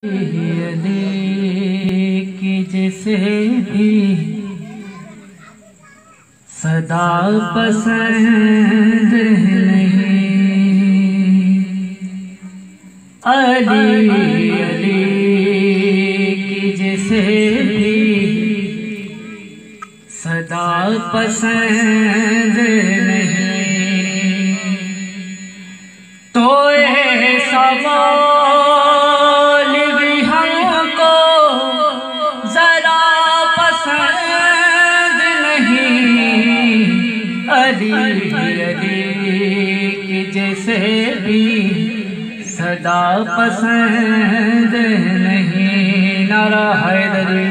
कि जिसे भी सदा पसंद नहीं, अली अली कि जिसे भी सदा पसंद नहीं, तो ऐसा मौल भी हमको जरा पसंद नहीं, अली अली कि जैसे भी सदा पसंद नहीं। नारा हैदरी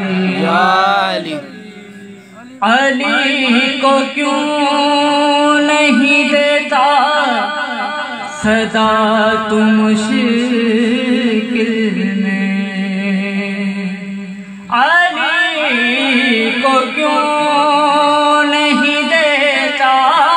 अली को क्यों नहीं देता सदा तू मुश्किल में, अली को क्यों नहीं देता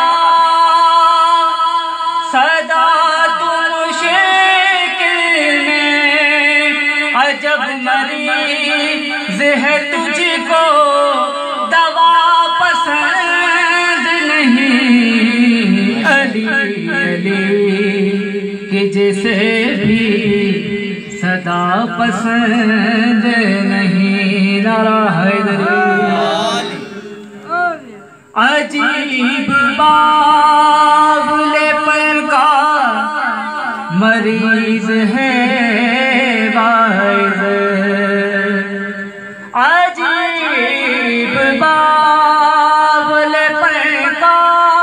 सदा तू मुश्किल में, अजब मरीज है तुझको दवा पसंद नहीं, अली अली कि जिसे भी सदा पसंद नहीं। नारा हैदरी अजीब बाबुले पर का मरीज है वाइज, अजीब बाबुले पर का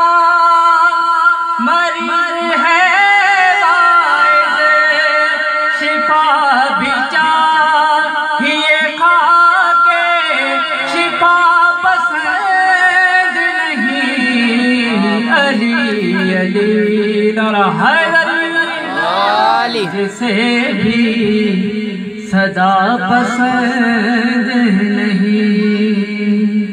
मरीज है वाइज, शिफा भी चाहिए खा के शिफा पसंद नहीं, अली अली नारा हैदरी जिसे भी सदा पसंद नहीं।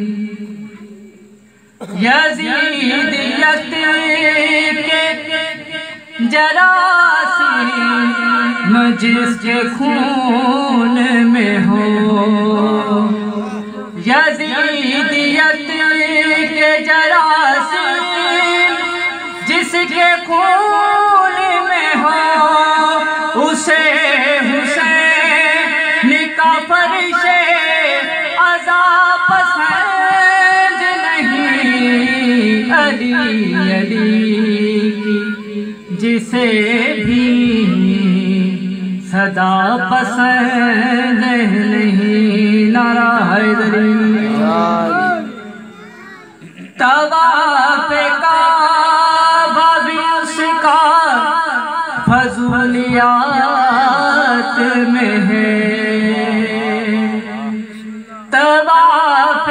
यजीदियत के जरासीम जिसके खून में हो, यजीदियत के जरासीम जिसके खून में हो, उसे हुसैन का फरिशे अज़ा पसंद नहीं, अली अली जिसे भी सदा पसंद नहीं। नारा हैदरी तवाफ़ काबा भी उसका फज़ूलियात में है, तवाफ़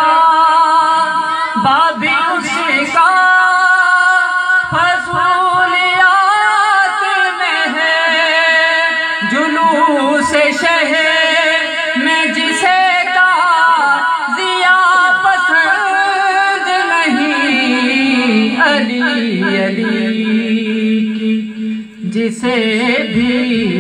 काबा भी उसका फज़ूलियात में है, जुलूस शहर में जिसे ताज़िया पसंद नहीं, अली अली जिसे भी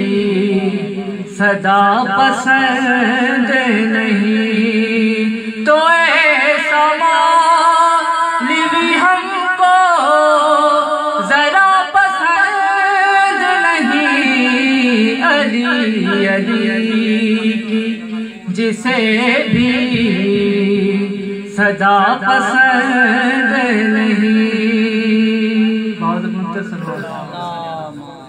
सदा पसंद नहीं, तो ऐसा मौल भी हमको जरा पसंद नहीं, अली अली जिसे भी सदा पसंद नहीं। बहुत मुख्तसर